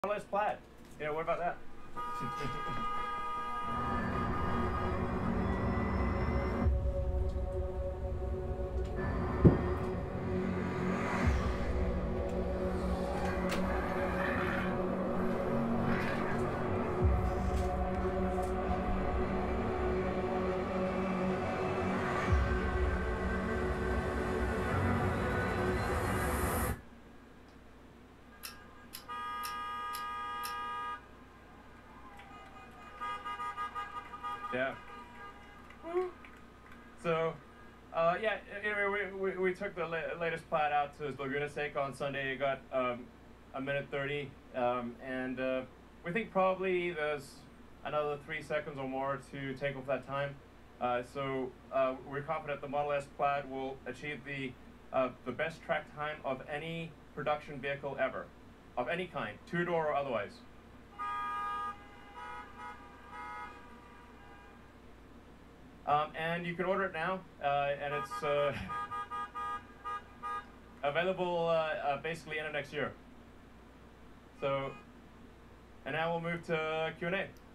Model S Plaid. Yeah, what about that? Yeah. So, yeah, anyway, we took the latest Plaid out to his Laguna Seca on Sunday. It got a minute 30, and we think probably there's another 3 seconds or more to take off that time. So we're confident the Model S Plaid will achieve the best track time of any production vehicle ever, of any kind, two-door or otherwise. And you can order it now, and it's available basically in the next year. So, and now we'll move to Q&A.